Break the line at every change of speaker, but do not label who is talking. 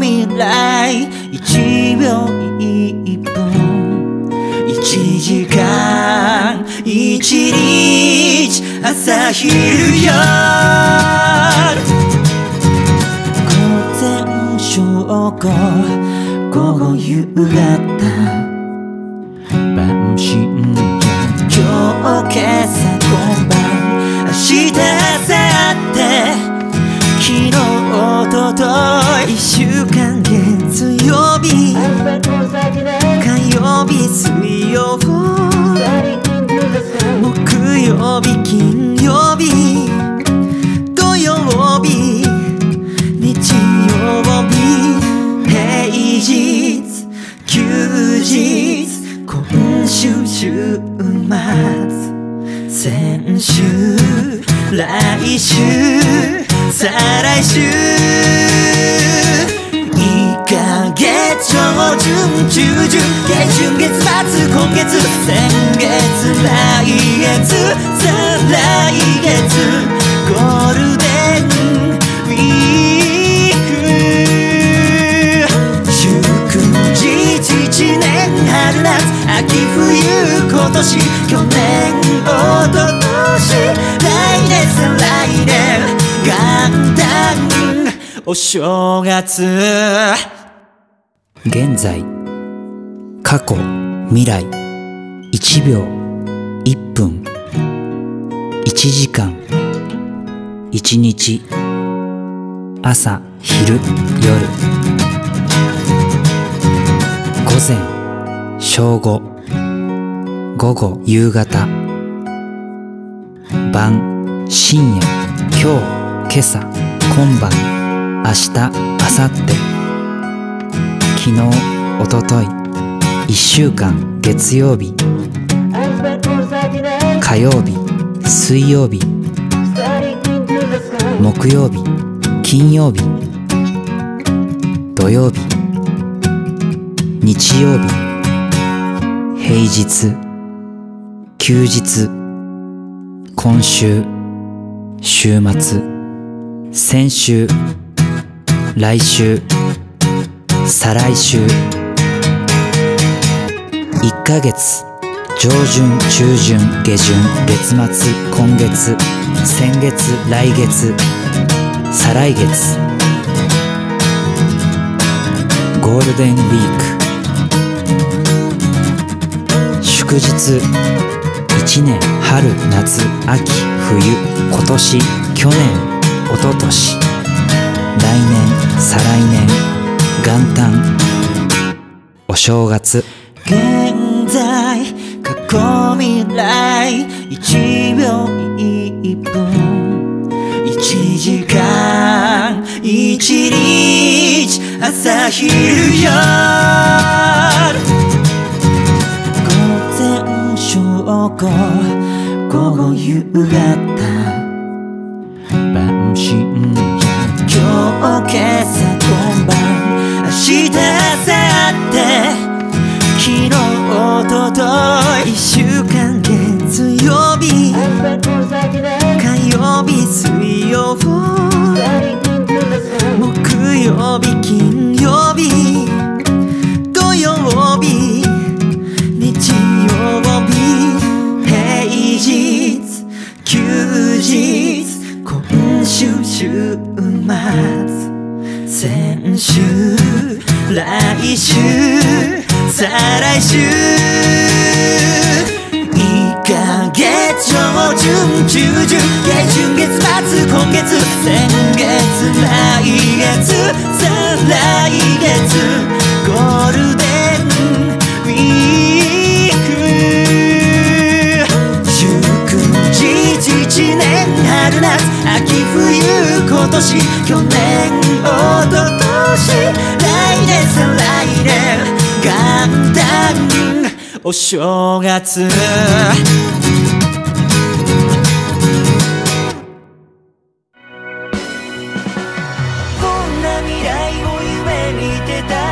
未来1秒1分1時間1日朝昼夜午前正午午後夕方晩深夜今日今朝今晩明日明後日昨日おととい1週間月曜日火曜日水曜木曜日金曜日土曜日日曜日平日休日今週週末先週来週再来週1ヶ月上旬中旬下旬月末今月先月来月再来月ゴールデンウィーク祝日1年春夏秋冬今年去年おととし来年再来年元旦お正月
現在過去未来1秒1分1時間1日朝昼夜午前正午午後夕方晩深夜今日今朝今晩明日明後日昨日おととい1週間月曜日火曜日水曜日木曜日金曜日土曜日日曜日平日休日今週週末先週来週再来週1ヶ月上旬中旬下旬月末今月先月来月再来月ゴールデンウィーク祝日1年春夏秋冬今年去年一昨年来年再来年元旦お正月
現在過去未来1秒1分1時間1日朝昼夜午前正午午後夕方晩深夜今日今朝今晩明日明後日昨日おととい1週間月曜日火曜日水曜木曜日金曜日土曜日日曜日平日休日今週週末先週来週再来週1ヶ月上旬中旬下旬月末今月先月来月再来月ゴールデンウィーク祝日1年春夏秋冬今年去年おととし来年再来年元旦お正月こんな未来を夢見てた